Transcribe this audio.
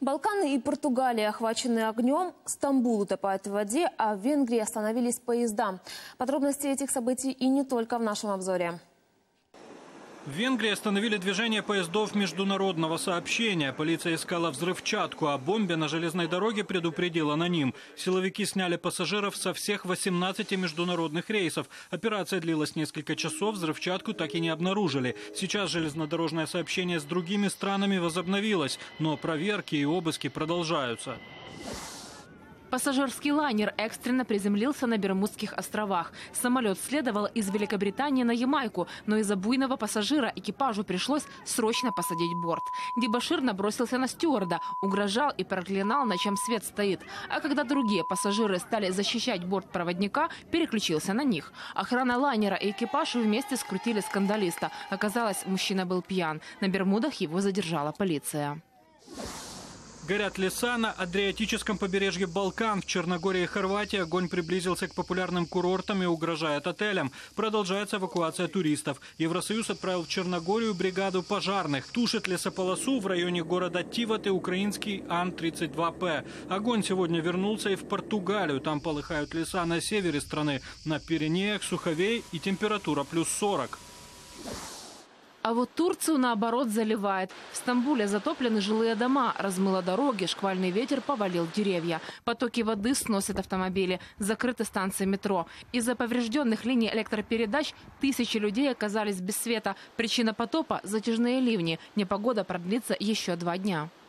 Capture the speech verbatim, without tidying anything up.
Балканы и Португалия охвачены огнем, Стамбул утопает в воде, а в Венгрии остановились поезда. Подробности этих событий и не только в нашем обзоре. В Венгрии остановили движение поездов международного сообщения. Полиция искала взрывчатку, а бомбе на железной дороге предупредил аноним. Силовики сняли пассажиров со всех восемнадцати международных рейсов. Операция длилась несколько часов, взрывчатку так и не обнаружили. Сейчас железнодорожное сообщение с другими странами возобновилось, но проверки и обыски продолжаются. Пассажирский лайнер экстренно приземлился на Бермудских островах. Самолет следовал из Великобритании на Ямайку, но из-за буйного пассажира экипажу пришлось срочно посадить борт. Дебошир набросился на стюарда, угрожал и проклинал, на чем свет стоит. А когда другие пассажиры стали защищать бортпроводника, переключился на них. Охрана лайнера и экипаж вместе скрутили скандалиста. Оказалось, мужчина был пьян. На Бермудах его задержала полиция. Горят леса на Адриатическом побережье Балкан. В Черногории и Хорватии огонь приблизился к популярным курортам и угрожает отелям. Продолжается эвакуация туристов. Евросоюз отправил в Черногорию бригаду пожарных. Тушит лесополосу в районе города Тивоты украинский Ан тридцать два П. Огонь сегодня вернулся и в Португалию. Там полыхают леса на севере страны. На Пиренеях суховей и температура плюс сорок. А вот Турцию, наоборот, заливает. В Стамбуле затоплены жилые дома, размыло дороги, шквальный ветер повалил деревья. Потоки воды сносят автомобили, закрыты станции метро. Из-за поврежденных линий электропередач тысячи людей оказались без света. Причина потопа – затяжные ливни. Непогода продлится еще два дня.